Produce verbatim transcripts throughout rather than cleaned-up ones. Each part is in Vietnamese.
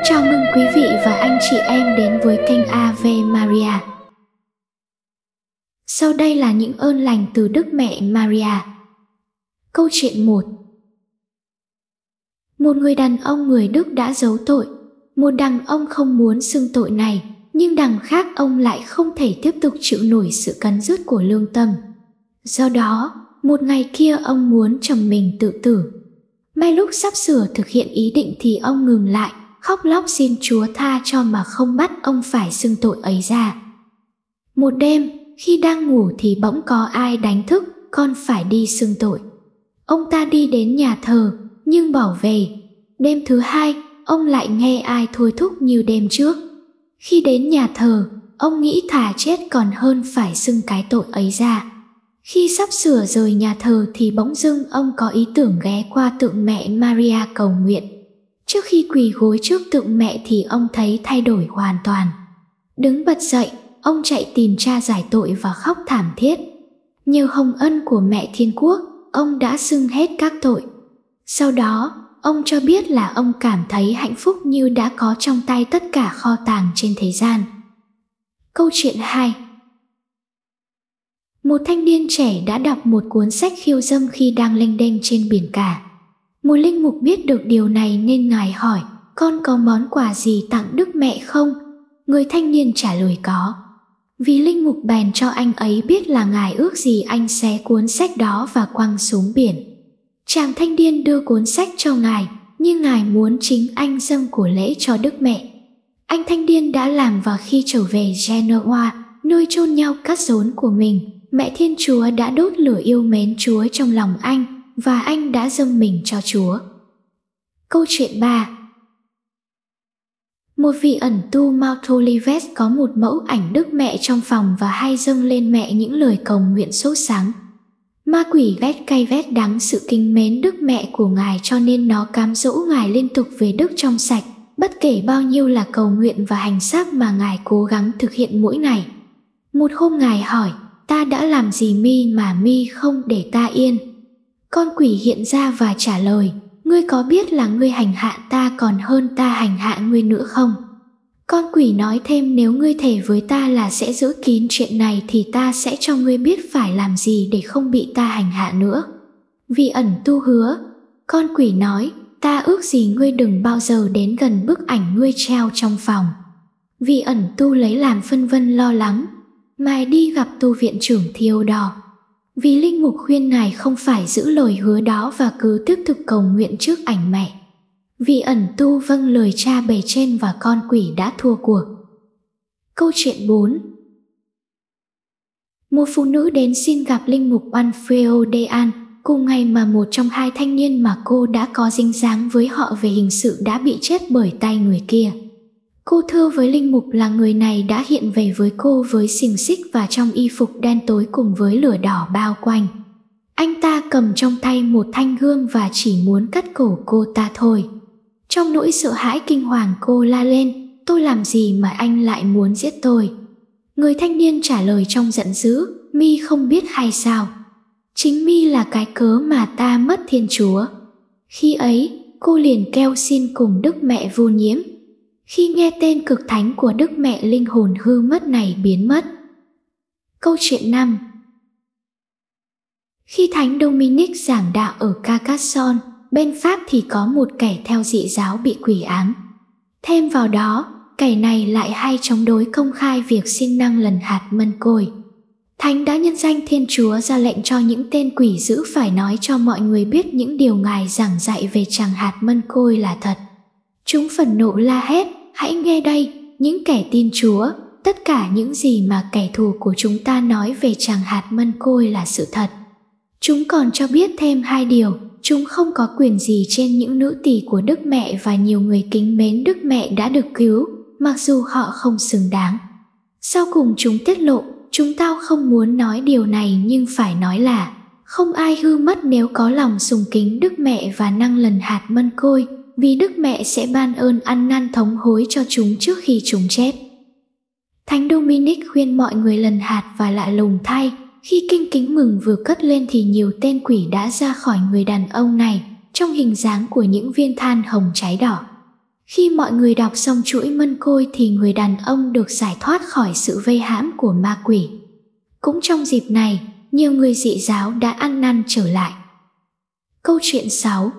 Chào mừng quý vị và anh chị em đến với kênh Ave Maria. Sau đây là những ơn lành từ Đức Mẹ Maria. Câu chuyện một. Một người đàn ông người Đức đã giấu tội. Một đằng ông không muốn xưng tội này, nhưng đằng khác ông lại không thể tiếp tục chịu nổi sự cắn rứt của lương tâm. Do đó, một ngày kia ông muốn chồng mình tự tử. May lúc sắp sửa thực hiện ý định thì ông ngừng lại, khóc lóc xin Chúa tha cho mà không bắt ông phải xưng tội ấy ra. Một đêm, khi đang ngủ thì bỗng có ai đánh thức, con phải đi xưng tội. Ông ta đi đến nhà thờ, nhưng bỏ về. Đêm thứ hai, ông lại nghe ai thôi thúc như đêm trước. Khi đến nhà thờ, ông nghĩ thà chết còn hơn phải xưng cái tội ấy ra. Khi sắp sửa rời nhà thờ thì bỗng dưng ông có ý tưởng ghé qua tượng mẹ Maria cầu nguyện. Trước khi quỳ gối trước tượng mẹ thì ông thấy thay đổi hoàn toàn. Đứng bật dậy, ông chạy tìm cha giải tội và khóc thảm thiết. Nhờ hồng ân của mẹ Thiên Quốc, ông đã xưng hết các tội. Sau đó, ông cho biết là ông cảm thấy hạnh phúc như đã có trong tay tất cả kho tàng trên thế gian. Câu chuyện hai. Một thanh niên trẻ đã đọc một cuốn sách khiêu dâm khi đang lênh đênh trên biển cả. Một linh mục biết được điều này nên ngài hỏi, con có món quà gì tặng Đức Mẹ không? Người thanh niên trả lời có. Vì linh mục bèn cho anh ấy biết là ngài ước gì anh xé cuốn sách đó và quăng xuống biển. Chàng thanh niên đưa cuốn sách cho ngài, nhưng ngài muốn chính anh dâng của lễ cho Đức Mẹ. Anh thanh niên đã làm và khi trở về Genoa, nơi chôn nhau cát rốn của mình, Mẹ Thiên Chúa đã đốt lửa yêu mến Chúa trong lòng anh, và anh đã dâng mình cho Chúa. Câu chuyện ba. Một vị ẩn tu Mount Olivet có một mẫu ảnh Đức Mẹ trong phòng và hay dâng lên mẹ những lời cầu nguyện sốt sắng. Ma quỷ ghét cay ghét đắng sự kính mến Đức Mẹ của ngài, cho nên nó cám dỗ ngài liên tục về đức trong sạch, bất kể bao nhiêu là cầu nguyện và hành xác mà ngài cố gắng thực hiện mỗi ngày. Một hôm ngài hỏi, ta đã làm gì mi mà mi không để ta yên? Con quỷ hiện ra và trả lời, ngươi có biết là ngươi hành hạ ta còn hơn ta hành hạ ngươi nữa không? Con quỷ nói thêm, nếu ngươi thề với ta là sẽ giữ kín chuyện này thì ta sẽ cho ngươi biết phải làm gì để không bị ta hành hạ nữa. Vị ẩn tu hứa. Con quỷ nói, ta ước gì ngươi đừng bao giờ đến gần bức ảnh ngươi treo trong phòng. Vị ẩn tu lấy làm phân vân lo lắng, ngài đi gặp tu viện trưởng Theodore. Vì linh mục khuyên ngài không phải giữ lời hứa đó và cứ tiếp tục cầu nguyện trước ảnh mẹ. Vị ẩn tu vâng lời cha bề trên và con quỷ đã thua cuộc. Câu chuyện bốn. Một phụ nữ đến xin gặp linh mục Alfredo Dean, cùng ngày mà một trong hai thanh niên mà cô đã có dính dáng với họ về hình sự đã bị chết bởi tay người kia. Cô thưa với linh mục là người này đã hiện về với cô với xiềng xích và trong y phục đen tối cùng với lửa đỏ bao quanh. Anh ta cầm trong tay một thanh gươm và chỉ muốn cắt cổ cô ta thôi. Trong nỗi sợ hãi kinh hoàng cô la lên, tôi làm gì mà anh lại muốn giết tôi? Người thanh niên trả lời trong giận dữ, mi không biết hay sao? Chính mi là cái cớ mà ta mất Thiên Chúa. Khi ấy, cô liền kêu xin cùng Đức Mẹ vô nhiễm. Khi nghe tên cực thánh của Đức Mẹ, linh hồn hư mất này biến mất. Câu chuyện năm. Khi Thánh Dominic giảng đạo ở Carcassonne, bên Pháp thì có một kẻ theo dị giáo bị quỷ ám. Thêm vào đó, kẻ này lại hay chống đối công khai việc xin năng lần hạt mân côi. Thánh đã nhân danh Thiên Chúa ra lệnh cho những tên quỷ dữ phải nói cho mọi người biết những điều ngài giảng dạy về tràng hạt mân côi là thật. Chúng phẫn nộ la hét, hãy nghe đây, những kẻ tin Chúa, tất cả những gì mà kẻ thù của chúng ta nói về tràng hạt mân côi là sự thật. Chúng còn cho biết thêm hai điều, chúng không có quyền gì trên những nữ tỳ của Đức Mẹ và nhiều người kính mến Đức Mẹ đã được cứu, mặc dù họ không xứng đáng. Sau cùng chúng tiết lộ, chúng tao không muốn nói điều này nhưng phải nói là không ai hư mất nếu có lòng sùng kính Đức Mẹ và năng lần hạt mân côi, vì Đức Mẹ sẽ ban ơn ăn năn thống hối cho chúng trước khi chúng chết. Thánh Dominic khuyên mọi người lần hạt và lạ lùng thay, khi kinh kính mừng vừa cất lên thì nhiều tên quỷ đã ra khỏi người đàn ông này, trong hình dáng của những viên than hồng cháy đỏ. Khi mọi người đọc xong chuỗi mân côi thì người đàn ông được giải thoát khỏi sự vây hãm của ma quỷ. Cũng trong dịp này, nhiều người dị giáo đã ăn năn trở lại. Câu chuyện sáu.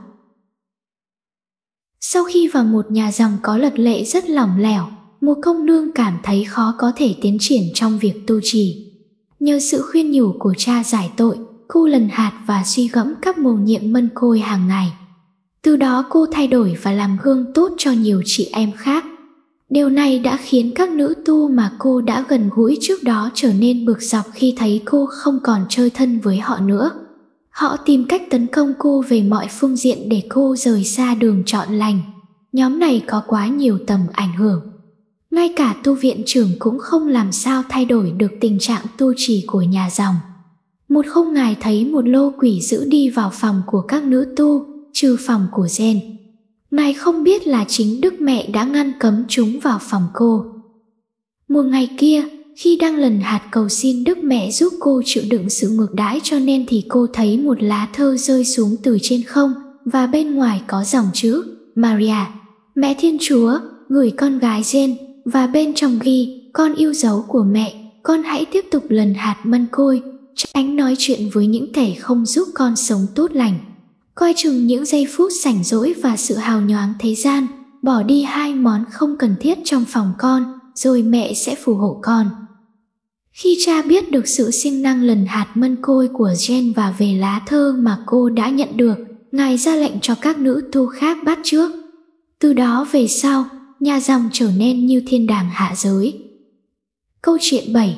Sau khi vào một nhà dòng có luật lệ rất lỏng lẻo, một công nương cảm thấy khó có thể tiến triển trong việc tu trì. Nhờ sự khuyên nhủ của cha giải tội, cô lần hạt và suy gẫm các mầu nhiệm mân côi hàng ngày. Từ đó cô thay đổi và làm gương tốt cho nhiều chị em khác. Điều này đã khiến các nữ tu mà cô đã gần gũi trước đó trở nên bực dọc khi thấy cô không còn chơi thân với họ nữa. Họ tìm cách tấn công cô về mọi phương diện để cô rời xa đường chọn lành. Nhóm này có quá nhiều tầm ảnh hưởng. Ngay cả tu viện trưởng cũng không làm sao thay đổi được tình trạng tu trì của nhà dòng. Một hôm ngài thấy một lô quỷ dữ đi vào phòng của các nữ tu, trừ phòng của Jen. Ngài không biết là chính Đức Mẹ đã ngăn cấm chúng vào phòng cô. Một ngày kia, khi đang lần hạt cầu xin Đức Mẹ giúp cô chịu đựng sự ngược đãi cho nên thì cô thấy một lá thơ rơi xuống từ trên không và bên ngoài có dòng chữ Maria, Mẹ Thiên Chúa, gửi con gái Jen, và bên trong ghi con yêu dấu của mẹ, con hãy tiếp tục lần hạt mân côi, tránh nói chuyện với những kẻ không giúp con sống tốt lành. Coi chừng những giây phút rảnh rỗi và sự hào nhoáng thế gian, bỏ đi hai món không cần thiết trong phòng con, rồi mẹ sẽ phù hộ con. Khi cha biết được sự siêng năng lần hạt mân côi của Jen và về lá thơ mà cô đã nhận được, ngài ra lệnh cho các nữ tu khác bắt chước. Từ đó về sau, nhà dòng trở nên như thiên đàng hạ giới. Câu chuyện bảy.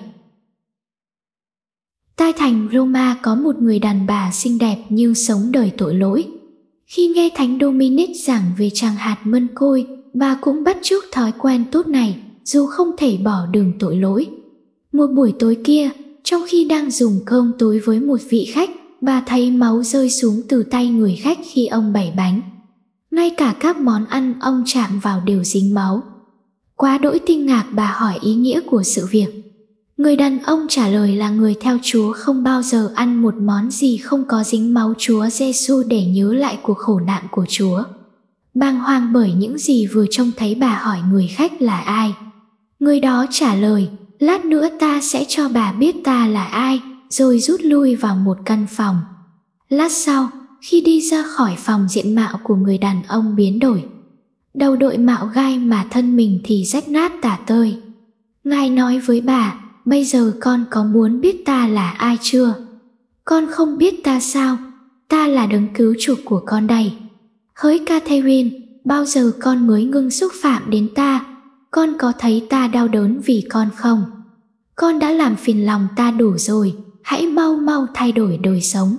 Tại thành Roma có một người đàn bà xinh đẹp nhưng sống đời tội lỗi. Khi nghe Thánh Dominic giảng về tràng hạt mân côi, bà cũng bắt chước thói quen tốt này, dù không thể bỏ đường tội lỗi. Một buổi tối kia, trong khi đang dùng cơm tối với một vị khách, bà thấy máu rơi xuống từ tay người khách khi ông bày bánh. Ngay cả các món ăn ông chạm vào đều dính máu. Quá đỗi kinh ngạc, bà hỏi ý nghĩa của sự việc. Người đàn ông trả lời là người theo Chúa không bao giờ ăn một món gì không có dính máu Chúa Giêsu để nhớ lại cuộc khổ nạn của Chúa. Bàng hoàng bởi những gì vừa trông thấy, bà hỏi người khách là ai. Người đó trả lời, lát nữa ta sẽ cho bà biết ta là ai, rồi rút lui vào một căn phòng. Lát sau, khi đi ra khỏi phòng, diện mạo của người đàn ông biến đổi. Đầu đội mạo gai mà thân mình thì rách nát tả tơi. Ngài nói với bà, bây giờ con có muốn biết ta là ai chưa? Con không biết ta sao? Ta là đấng cứu chuộc của con đây. Hỡi Catherine, bao giờ con mới ngưng xúc phạm đến ta? Con có thấy ta đau đớn vì con không? Con đã làm phiền lòng ta đủ rồi, hãy mau mau thay đổi đời sống.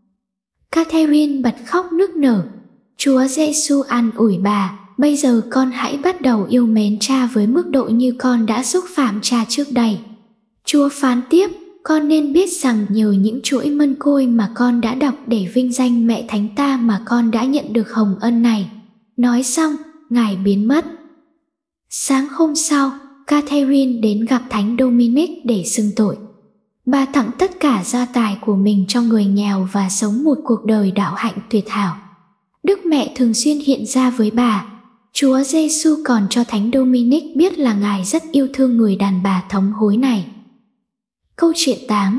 Catherine bật khóc nức nở. Chúa Giêsu an ủi bà, bây giờ con hãy bắt đầu yêu mến cha với mức độ như con đã xúc phạm cha trước đây. Chúa phán tiếp, con nên biết rằng nhờ những chuỗi mân côi mà con đã đọc để vinh danh mẹ thánh ta mà con đã nhận được hồng ân này. Nói xong, Ngài biến mất. Sáng hôm sau, Catherine đến gặp Thánh Dominic để xưng tội. Bà tặng tất cả gia tài của mình cho người nghèo và sống một cuộc đời đạo hạnh tuyệt hảo. Đức Mẹ thường xuyên hiện ra với bà. Chúa Giêsu còn cho Thánh Dominic biết là Ngài rất yêu thương người đàn bà thống hối này. Câu chuyện tám.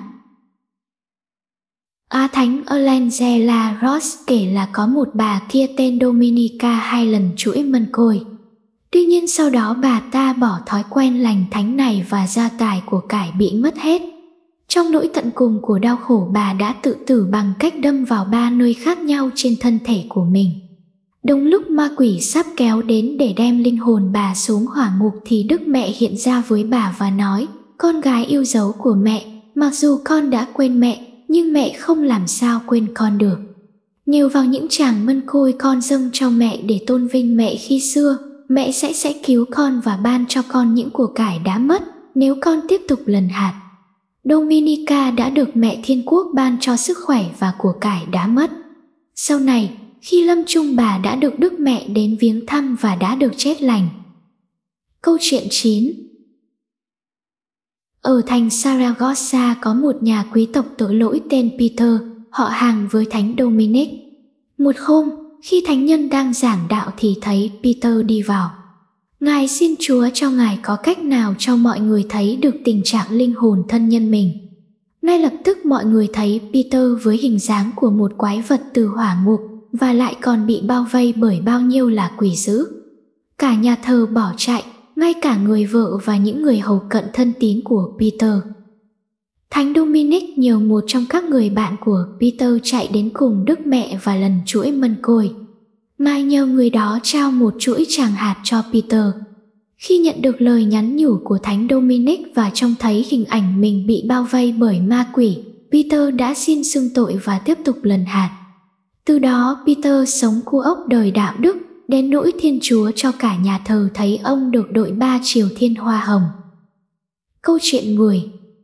Á Thánh Angela Ross kể là có một bà kia tên Dominica hai lần chuỗi mân côi. Tuy nhiên sau đó bà ta bỏ thói quen lành thánh này và gia tài của cải bị mất hết. Trong nỗi tận cùng của đau khổ, bà đã tự tử bằng cách đâm vào ba nơi khác nhau trên thân thể của mình. Đúng lúc ma quỷ sắp kéo đến để đem linh hồn bà xuống hỏa ngục thì Đức Mẹ hiện ra với bà và nói, con gái yêu dấu của mẹ, mặc dù con đã quên mẹ, nhưng mẹ không làm sao quên con được. Nhờ vào những tràng mân côi con dâng cho mẹ để tôn vinh mẹ khi xưa, mẹ sẽ sẽ cứu con và ban cho con những của cải đã mất nếu con tiếp tục lần hạt. Dominica đã được mẹ Thiên Quốc ban cho sức khỏe và của cải đã mất. Sau này, khi lâm chung, bà đã được Đức Mẹ đến viếng thăm và đã được chết lành. Câu chuyện chín. Ở thành Saragossa có một nhà quý tộc tội lỗi tên Peter, họ hàng với Thánh Dominic. Một hôm, khi thánh nhân đang giảng đạo thì thấy Peter đi vào. Ngài xin Chúa cho Ngài có cách nào cho mọi người thấy được tình trạng linh hồn thân nhân mình. Ngay lập tức mọi người thấy Peter với hình dáng của một quái vật từ hỏa ngục và lại còn bị bao vây bởi bao nhiêu là quỷ dữ. Cả nhà thờ bỏ chạy, ngay cả người vợ và những người hầu cận thân tín của Peter. Thánh Dominic nhờ một trong các người bạn của Peter chạy đến cùng Đức Mẹ và lần chuỗi mân côi. Mai nhờ người đó trao một chuỗi tràng hạt cho Peter. Khi nhận được lời nhắn nhủ của Thánh Dominic và trông thấy hình ảnh mình bị bao vây bởi ma quỷ, Peter đã xin xưng tội và tiếp tục lần hạt. Từ đó Peter sống cu ốc đời đạo đức, đến nỗi Thiên Chúa cho cả nhà thờ thấy ông được đội ba triều thiên hoa hồng. Câu chuyện mười.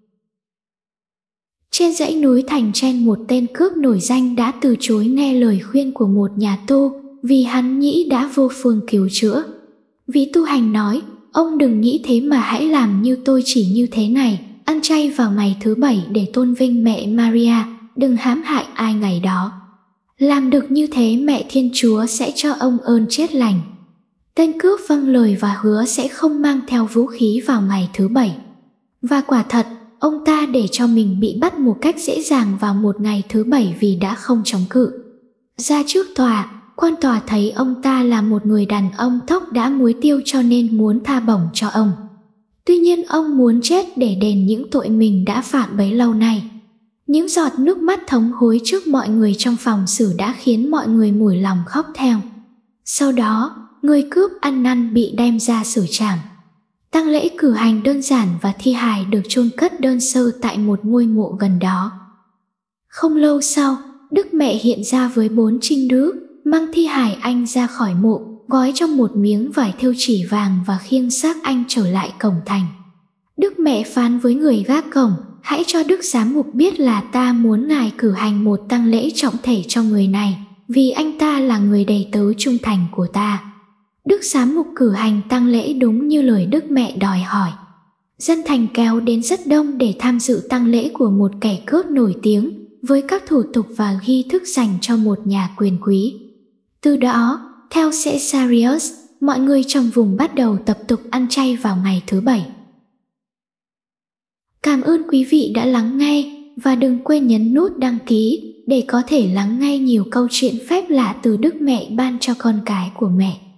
Trên dãy núi Thành Chen, một tên cướp nổi danh đã từ chối nghe lời khuyên của một nhà tu vì hắn nghĩ đã vô phương cứu chữa. Vị tu hành nói, ông đừng nghĩ thế mà hãy làm như tôi chỉ như thế này, ăn chay vào ngày thứ bảy để tôn vinh mẹ Maria, đừng hãm hại ai ngày đó. Làm được như thế mẹ Thiên Chúa sẽ cho ông ơn chết lành. Tên cướp vâng lời và hứa sẽ không mang theo vũ khí vào ngày thứ bảy. Và quả thật, ông ta để cho mình bị bắt một cách dễ dàng vào một ngày thứ bảy vì đã không chống cự. Ra trước tòa, quan tòa thấy ông ta là một người đàn ông tóc đã muối tiêu cho nên muốn tha bổng cho ông. Tuy nhiên ông muốn chết để đền những tội mình đã phạm bấy lâu nay. Những giọt nước mắt thống hối trước mọi người trong phòng xử đã khiến mọi người mủi lòng khóc theo. Sau đó, người cướp ăn năn bị đem ra xử trảm. Tang lễ cử hành đơn giản và thi hài được chôn cất đơn sơ tại một ngôi mộ gần đó. Không lâu sau, Đức Mẹ hiện ra với bốn trinh nữ, mang thi hài anh ra khỏi mộ, gói trong một miếng vải thêu chỉ vàng và khiêng xác anh trở lại cổng thành. Đức Mẹ phán với người gác cổng, hãy cho Đức Giám mục biết là ta muốn ngài cử hành một tang lễ trọng thể cho người này, vì anh ta là người đầy tớ trung thành của ta. Đức Giám mục cử hành tang lễ đúng như lời Đức Mẹ đòi hỏi. Dân thành kéo đến rất đông để tham dự tang lễ của một kẻ cướp nổi tiếng, với các thủ tục và nghi thức dành cho một nhà quyền quý. Từ đó, theo Caesarius, mọi người trong vùng bắt đầu tập tục ăn chay vào ngày thứ bảy. Cảm ơn quý vị đã lắng nghe, và đừng quên nhấn nút đăng ký để có thể lắng nghe nhiều câu chuyện phép lạ từ Đức Mẹ ban cho con cái của mẹ.